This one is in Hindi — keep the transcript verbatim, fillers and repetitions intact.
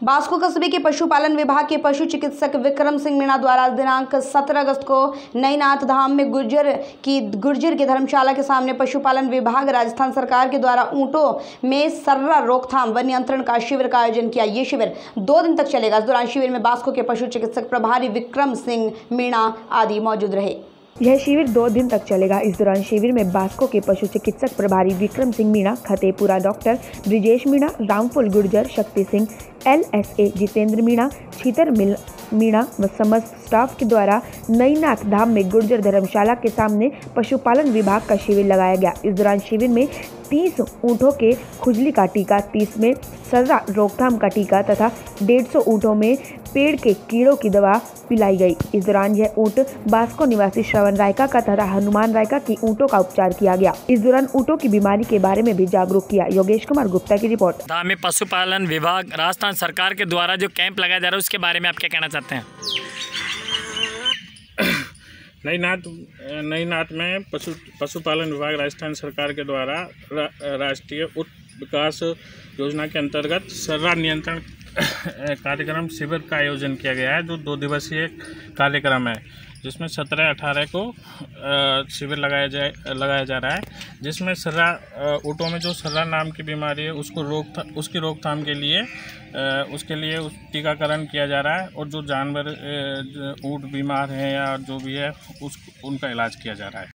बास्को कस्बे के पशुपालन विभाग के पशु चिकित्सक विक्रम सिंह मीणा द्वारा दिनांक सत्रह अगस्त को नईनाथ धाम में गुर्जर की गुर्जर की धर्मशाला के सामने पशुपालन विभाग राजस्थान सरकार के द्वारा ऊंटों में सर्रा रोकथाम व नियंत्रण का शिविर का आयोजन किया। ये शिविर दो दिन तक चलेगा। इस दौरान शिविर में बास्को के पशु चिकित्सक प्रभारी विक्रम सिंह मीणा आदि मौजूद रहे। यह शिविर दो दिन तक चलेगा। इस दौरान शिविर में बास्को के पशु चिकित्सक प्रभारी Vikram Singh Meena, Khatepura doctor Brijesh Meena, Ramphul Gurjar, Shakti Singh, L S A Jitendra Meena, Chhitar Meena व समस्त स्टाफ के द्वारा नईनाथ धाम में गुर्जर धर्मशाला के सामने पशुपालन विभाग का शिविर लगाया गया। इस दौरान शिविर में तीस ऊँटों के खुजली का टीका, तीस में सर्रा रोकथाम का टीका तथा डेढ़ सौ ऊँटों में पेड़ के कीड़ों की दवा पिलाई गई। इस दौरान यह ऊँट बास्को निवासी श्रवण रायका का तथा हनुमान रायका की ऊँटों का उपचार किया गया। इस दौरान ऊँटों की बीमारी के बारे में भी जागरूक किया। योगेश कुमार गुप्ता की रिपोर्ट। धाम में पशुपालन विभाग राजस्थान सरकार के द्वारा जो कैंप लगाया जा रहा है उसके बारे में आप क्या कहना चाहते हैं? नईनाथ नईनाथ में पशु पशुपालन विभाग राजस्थान सरकार के द्वारा रा, राष्ट्रीय उट विकास योजना के अंतर्गत सर्रा नियंत्रण कार्यक्रम शिविर का आयोजन किया गया है, जो दो दिवसीय कार्यक्रम है, जिसमें सत्रह अठारह को शिविर लगाया जाए लगाया जा रहा है, जिसमें सर्रा ऊँटों में जो सर्रा नाम की बीमारी है उसको रोक उसकी रोकथाम के लिए उसके लिए उस टीकाकरण किया जा रहा है, और जो जानवर ऊँट बीमार हैं या जो भी है उस उनका इलाज किया जा रहा है।